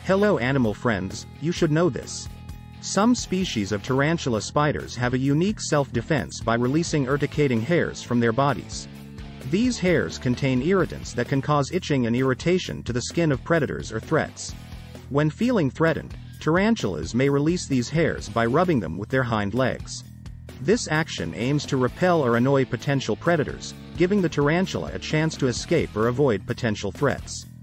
Hello animal friends, you should know this. Some species of tarantula spiders have a unique self-defense by releasing urticating hairs from their bodies. These hairs contain irritants that can cause itching and irritation to the skin of predators or threats. When feeling threatened, tarantulas may release these hairs by rubbing them with their hind legs. This action aims to repel or annoy potential predators, giving the tarantula a chance to escape or avoid potential threats.